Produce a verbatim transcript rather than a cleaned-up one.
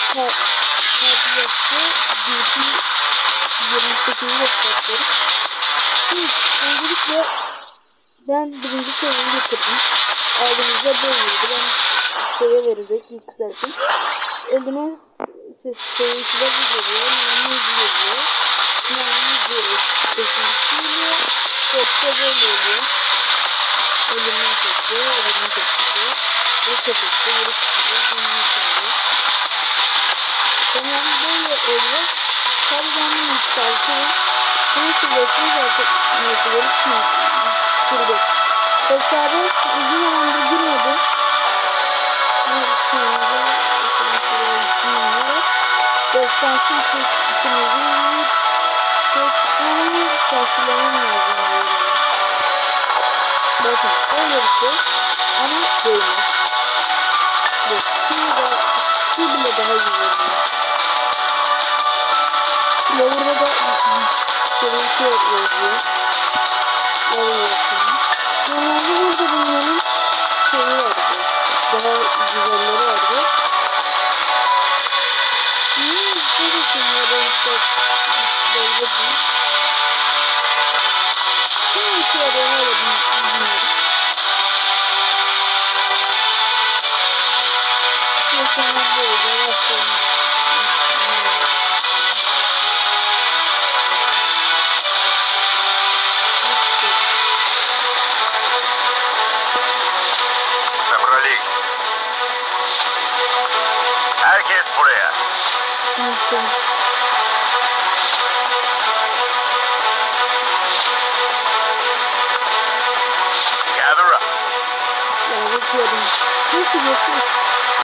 Kartiyası B P yirmi sekizi gösterdim. Şimdi öncelikle ben birinci seviyeyi getirdim. Aldığımızda böyleydi. Ben seviye verecek yükselttim. Elime ses seviyesi de bu geliyor. Nane geliyor. Nane geliyor. Geliyor. Topta böyle oluyor. Elimin topta. Elimin topta. Bu topta. Bu topta. Tamam böyle oluyor. Kalbanı yükseltiyor. Bunu sürekli zaten neyseleri sürdü. Hesabı uzun zamandır girmedi. Destansı için ikimizin çok çıkmanın şarkılarının yazılıyor. Bakın öyle bir şey ama böyle. Bak şimdi de şu bile daha güzel. Lower'da da sevinci yazıyor. Lower yazıyor. Normalde burada bunların şeyi vardı. Daha güzelleri vardı. Hmm, şöyle şunları işte böyle değil. Şimdi iki araya öyle bilmiyorum. Mesela böyle başlayalım. Собрались. Herkes buraya. Tamam. Gather up. Yani görüyorum. Nasıl görüşürüz?